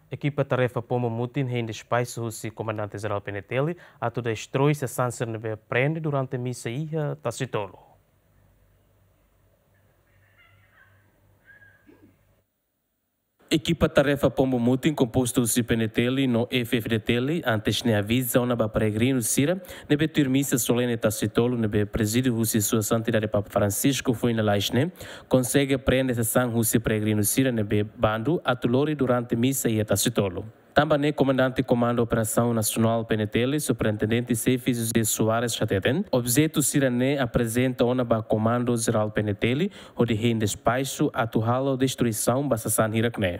Equipa tarefa Pomo Mutin rende espaço o comandante-geral Peneteli a toda destrói se sanser nebe prende durante a missa iha Tacitolo. Equipa tarefa Pombo Mutin composto de Peneteli no FFDTeli antes ne avisa ona ba peregrino Sira nebe turmissa solene Tacitolo nebe presídio husi sua santidade Papa Francisco foi na laisne consegue prender se sang husi peregrino Sira nebe bando atulori durante missa e Tacitolo. Também comandante comando Operação Nacional Peneteli, superintendente Cefis José Soares Chateten, objeto Sirane apresenta ona ba comando geral Peneteli, onde rende espaço atuhalo destruição basasan hirakne.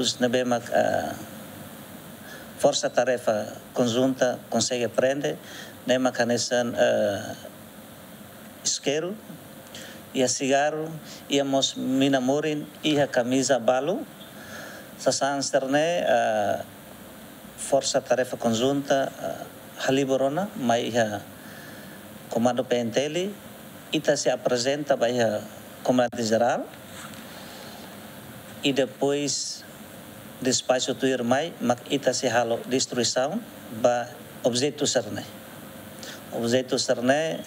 Força tarefa conjunta consegue prender, nem mecanismo isqueiro, e a cigarro, e a minamurin, e a camisa balo, sasan serne Força tarefa conjunta haliborona, mas comando PNTL, ita se apresenta para comandante geral e depois despacho tu irmai, mas ita se halo destruição ba objeto serne. Objeto serne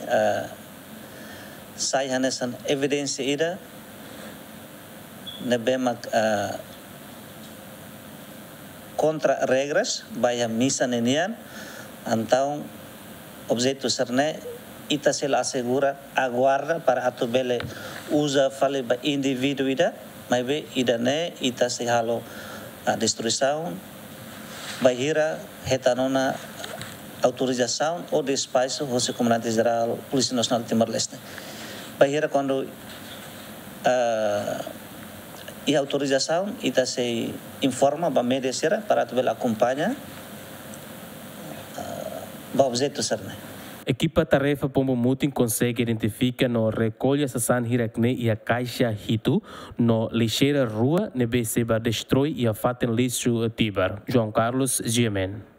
sai hanesan evidência ida nebemak contra regras, vai a missa nenian, então, objeto serne, ita se assegura, aguarda para a tubele usa, fale para indivíduo ida, mas be ida ne, ita se halo a destruição, vai hira, retanona autorização ou despacho, o comandante geral, Polícia Nacional de Timor-Leste. Vai hira quando e a autorização ita se informa para merecer para tu acompanhar o objeto serne. Equipa tarefa Pombo Mutin consegue identificar no recolha sasan hirakne e a caixa hitu no lixeira rua nebe seba destrói e a fatem lixo tibar. João Carlos Giemen.